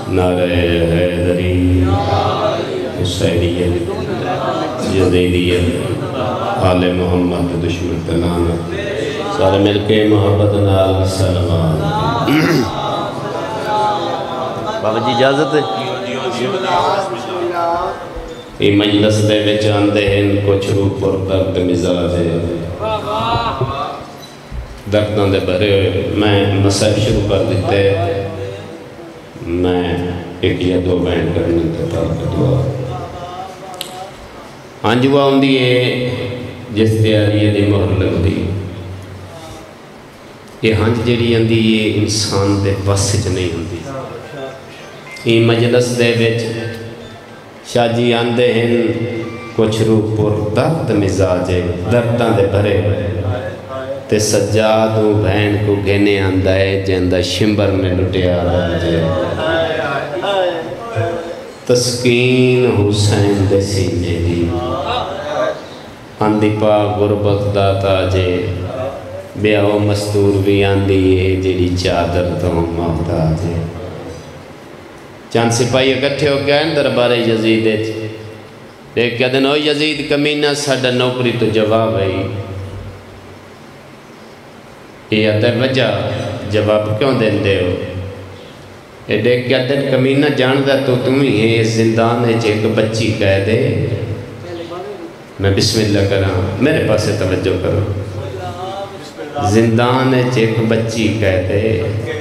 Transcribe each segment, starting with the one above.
نعرہ حیدری، حسینیت، یزیدیت، آل محمد دشمن تنانا، سارے مل کے محبت نال سلام۔ بابا جی اجازت ہے؟ یہ مجلس دے وچ آندے ہیں کچھ روح پر درد مزاج ہے، دردوں دے بھرے ہوئے۔ میں مسائل شروع کر دیتے، میں ایک یا دو بیان کرنے دیتا دعا۔ ہنجوا ہوندی ہے جس تیاری دی مہر لگ دی، یہ ہنج جڑی ہوندی یہ انسان دے بس وچ نہیں ہوندی۔ یہ مجلس دے وچ شاہ جی آندے ہیں کچھ روح پر درد مزاج ہے، درداں دے بھرے تے سجادوں بہن کو گھنے آندہ ہے جندہ شمبر نے لٹیا رہے۔ تسکین حسین دے سینے دی آندی پا غربت داتا جے، بیاو مستور بھی آندی ہے جیڑی چادر تو محتاج ہے۔ چند سپاہی اکٹھے ہو گئے دربار یزید دیکھ کہتے ہیں او یزید کمینہ ساڑھا نوکری تو جواب ہے۔ یہ آتا ہے وجہ جواب کیوں دین دے ہو؟ یہ دیکھ کہتے ہیں کمینہ جان دا تو تمہیں ہے زندان ہے ایک بچی کہہ دے۔ میں بسم اللہ کرا میرے پاس توجہ کرو۔ زندان ہے ایک بچی کہہ دے۔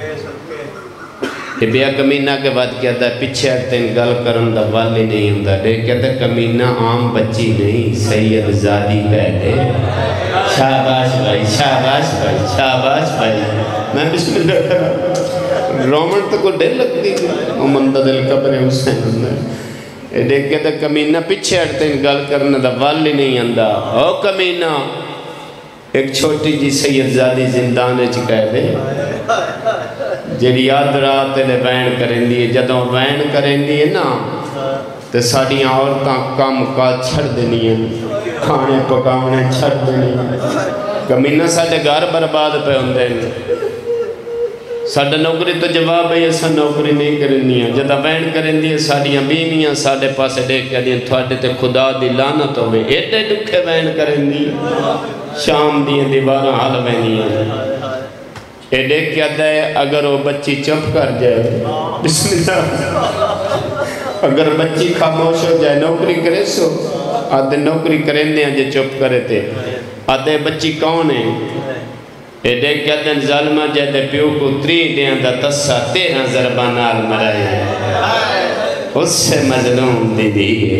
یہ بیا کمینہ کے بعد کہتا ہے پچھے اٹھتے گل کرن دا والی نہیں ہوں دا۔ دیکھ کہتا ہے کمینہ عام بچی نہیں سید زادی کہہ دے۔ شاباش بھائی، شاباش بھائی، شاباش بھائی۔ میں بسم اللہ کرا رومن تو کو ڈر لگتی او مندہ دل قبر حسین اندر۔ یہ دیکھ کہتا ہے کمینہ پچھے اٹھتے گل کرن دا والی نہیں ہوں دا۔ او کمینہ ایک چھوٹی جی سید زادی زندانے چکہ دے جیڑی یاد رات لے وین کریں دیئے۔ جدوں وین کریں دیئے نا تے ساڑیاں عورتاں کام کا چھڑ دینی ہیں، کھانے پکاونے چھڑ دینی ہیں۔ کمینہ ساڑھے گھر برباد پہ ہوندے ہیں، ساڑھے نوکری تو جواب ہے ایسا نوکری نہیں کرنی ہے۔ جدہ وین کریں دیئے ساڑیاں بیمیاں ساڑھے پاسے دیکھ کے دیئے تھوڑے تے خدا دی لعنت ہوئے ایڈے دکھے وین کریں دیئے شام دیئے دیواراں حال وینی ہیں۔ یہ دیکھ کیا دے اگر وہ بچی چپ کر جائے بسم اللہ، اگر بچی خاموش ہو جائے نوکری کرے سو آدھے نوکری کریں دیں جو چپ کرے تھے آدھے بچی کون ہے؟ یہ دیکھ کیا دے ظالمہ جائے دے پیو کو 3 دیں دا تسا 13 ضربانال مرائے اس سے مظلوم دی دی ہے۔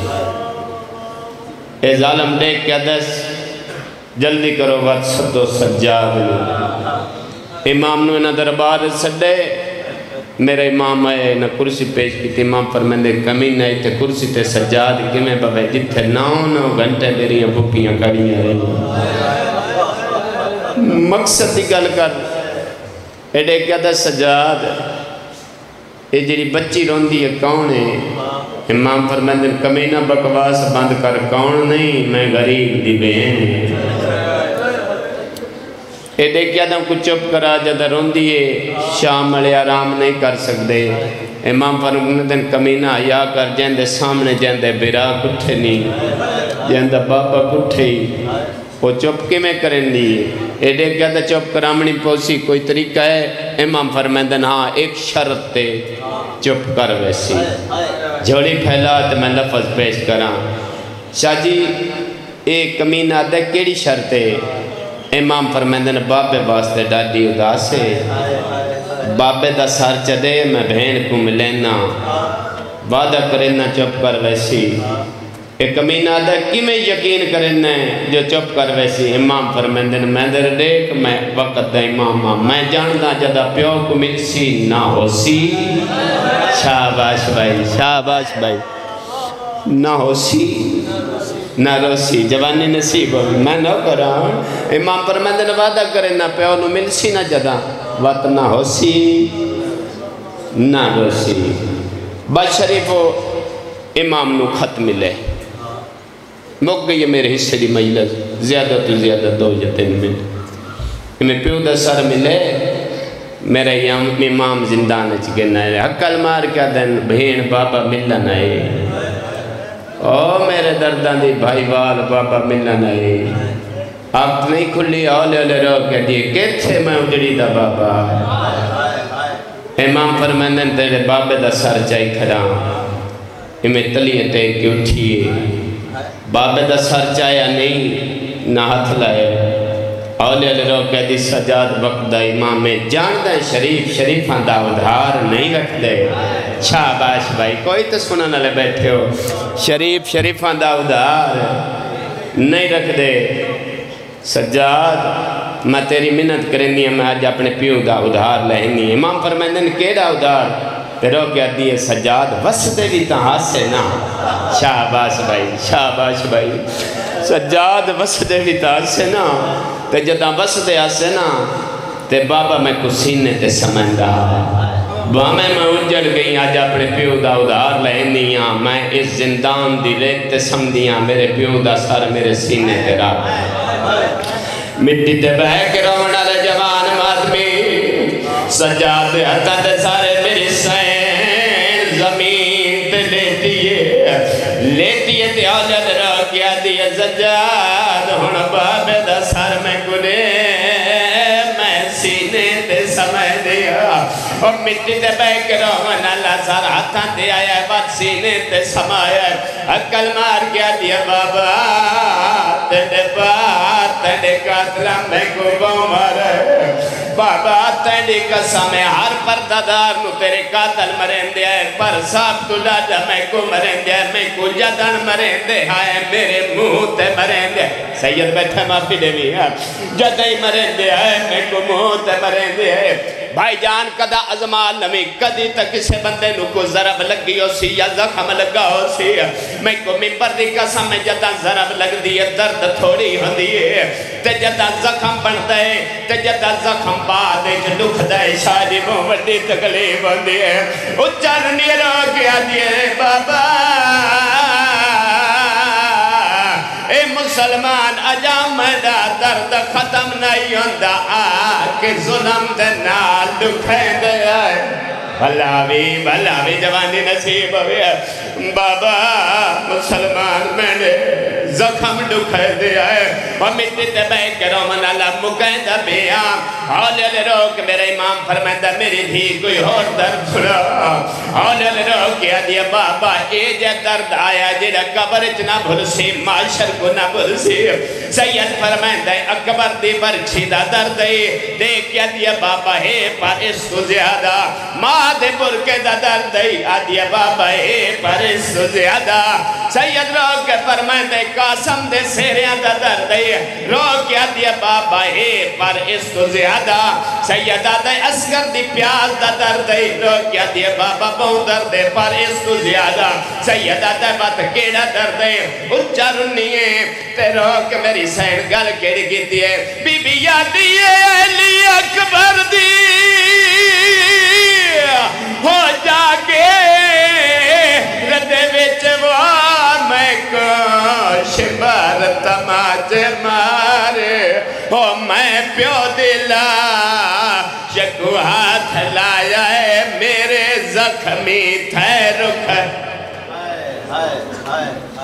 یہ ظالم دیکھ کیا دے جلدی کرو وقت صدو سجاد امام نو انہ دربار سڑے میرے امام آئے انہ کرسی پیش کی تھی امام فرمندے کمین آئی تھے کرسی تے سجاد کی میں بابے جتھے 9 گھنٹے میری بھوکیاں کڑیاں رہی مقصد دی گل کر ایڈے کیا دا سجاد یہ جیری بچی روندی ہے کون ہے؟ امام فرمندے کمینہ بکواس بند کر کون نہیں میں غریب دی بہن یہ دیکھیا دم کو چپ کرا جدہ روندی ہے شام ملے آرام نہیں کر سکتے۔ امام فرمودن کمینہ یا کر جیندے سامنے جیندے برا کٹھے نہیں جیندے بابا کٹھے ہی وہ چپ کے میں کریں دی یہ دیکھیا دا چپ کرامنی پوسی کوئی طریقہ ہے؟ امام فرمودن ہاں ایک شرط تے چپ کر ویسی جھوڑی پھیلا تو میں لفظ پیش کراں شاہ جی ایک کمینہ دے کیڑی شرط ہے؟ امام فرمیندن بابے واسطے ڈاڈی اداس ہے بابے دا سار چڑے میں بہن کو ملینا وعدہ کرنا چپ کر ویسی ایک کمینہ دا کی میں یقین کرنا ہے جو چپ کر ویسی امام فرمیندن میں در دیکھ میں وقت دا امام میں جاندہ جدہ پیو کو ملسی نہ ہو سی شاباش بھائی شاباش بھائی نہ ہو سی نہ روسی جوانی نصیب ہو میں نہ کراں امام فرمیندن وعدہ کرے نہ پیو نو ملسی نہ جدہ وقت نہ ہو سی نہ روسی بات شریف ہو امام نو خط ملے مک گئی ہے میرے حصے دی مجلس زیادہ تو زیادہ 2 یا 3 منٹ میں پیو دا سر ملے میرے امام زندان چکنا ہے حقل مار کیا دن بھین بابا ملن آئے او میرے دردان دی بھائی وال بابا ملن آئے آپ نہیں کھلی اولے اولے رو کے دیئے کتھے میں اجڑی دا بابا امام فرمائندن تیرے بابے دا سر چاہی کھڑا ہمیں تلیے ٹیک کے اٹھیے بابے دا سر چاہیا نہیں نہ ہاتھ لائے اولے علی رو کہ دی سجاد وقت دا امام میں جان دیں شریفان دا ادھار نہیں رکھ دے شاباش بھائی کوئی تو سنن لے بیٹھے ہو شریفان دا ادھار نہیں رکھ دے سجاد میں تیری منت کرنی ہے میں آج اپنے پیو دا ادھار لہنی امام فرمائندن کیڑا ادھار پھر ہو گیا دیئے سجاد وسدے بھی تہاں سے نا شاباش بھائی سجاد وسدے بھی تہاں سے نا تے جدہ وسدے آسے نا تے بابا میں کو سینے تے سمندہ بامے میں اجڑ گئی آج اپنے پیو دا ادھار لہنیاں میں اس زندان دی ریت تے سمدیاں میرے پیو دا سر میرے سینے تے رکھ مٹی تے بہ کے رونا لے جوان مادمی سجاد حتا تے سارے میری سین زمین تے لیتی ہے تے آجد رو کیا دیا سجاد ہن بابے دا سر میں گنے میں سینے تے سمجھ دیا اور مٹی تے بہ کے رونا اللہ سر ہاتھاں تے آیا بات سینے تے سمایا عقل مار کیا دیا بابا تیرے بات تیرے قاتلہ میں کو بومر بابا تیرے قسم ہر پردادار نو تیرے قاتل مرین دیا ہے پر صاحب تو لاجا میں کو مرین دیا ہے میں کو جدن مرین دیا ہے میرے منہ تے مرین دیا ہے سید بیٹھے معافی دے بھی ہے جدائی مرین دیا ہے میں کو منہ تے مرین دیا ہے بھائی جان کدا ازمال نمی کدی تک کسے بندے نو کو ضرب لگ گئی ہو سی یا زخم لگا ہو سی میں کو ممبر دی قسم میں جدا ضرب لگ دیئے درد تھوڑی ہو دیئے تے جدا زخم بن دے تے جدا زخم بادے جو دکھ دے شادی مومدی تکلیف ہو دیئے اچھر نیرو کیا دیئے بابا اے مسلمان اجام دا درد ختم نہیں ہوندہ آکے ظلم دے نال دکھیں دے آئے بھلاوی جوانی نصیب ہوئے بابا مسلمان میں نے زخم دکھیں دے آئے اور مٹی تے بے کے رومن اللہ مکہیں دا بیان ہولے لے روک میرے امام فرمائندہ میری دھی کوئی اور درد سنا ہولے لے روک کیا دیا بابا اے جے درد آیا جیڑا قبر اتنا بھل سی معاشر کو نہ بھل سی سید فرمائندہ اکبر دی برچی دا درد دیکھ کیا دیا بابا ہے پر اس کو زیادہ ماں دے برکے دا درد آدیا بابا ہے پر اس کو زیادہ سید روک فرمائندہ قاسم دے سیریاں دا درد روک کیا دیا بابا ہے پر اس کو زیادہ سیدہ دے اسکر دی پیاز دا درد روک کیا دیا بابا بہت درد پر اس کو زیادہ سیدہ دے بات کیڑا درد اچھا رنیے تے روک میری سین گل کیڑی کی دیئے بی بی یادیے علی اکبر دی ہو جا کے ردے ویچ وہ میں کو شبار تماج مارے ہو میں پیو دلا شکو ہاتھ لایا ہے میرے زخمی تھے رکھ